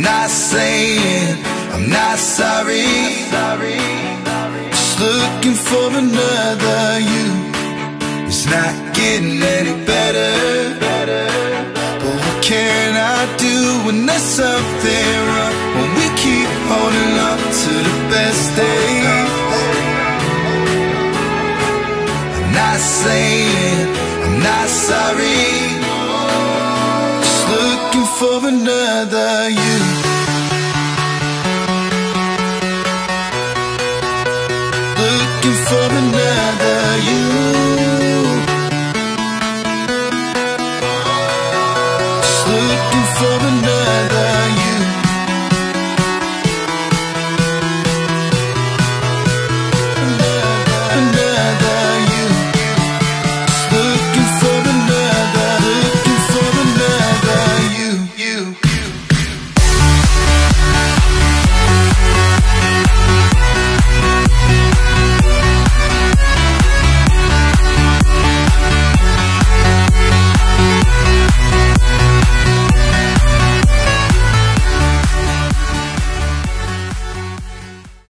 not saying I'm not sorry. Just looking for another you. It's not getting any better. But what can I do when there's something wrong? When we keep holding on to the best days. I'm not saying I'm not sorry. Just looking for another you. Looking for another